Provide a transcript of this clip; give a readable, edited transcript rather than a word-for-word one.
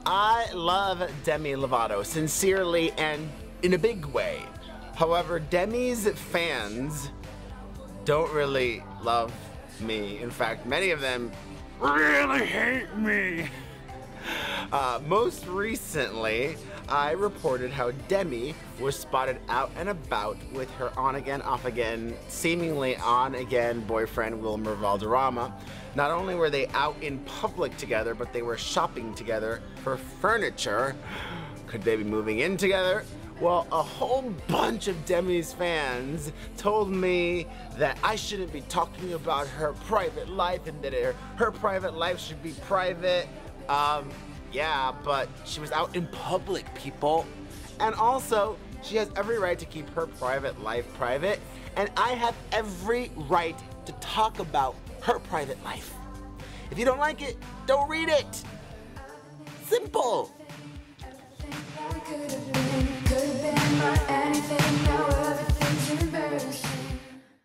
I love Demi Lovato, sincerely and in a big way. However, Demi's fans don't really love me. In fact, many of them really hate me. Most recently, I reported how Demi was spotted out and about with her on-again, off-again, seemingly on-again boyfriend Wilmer Valderrama. Not only were they out in public together, but they were shopping together for furniture. Could they be moving in together? Well, a whole bunch of Demi's fans told me that I shouldn't be talking about her private life and that her private life should be private. Yeah, but she was out in public, people. And also, she has every right to keep her private life private, and I have every right to talk about her private life. If you don't like it, don't read it. Simple.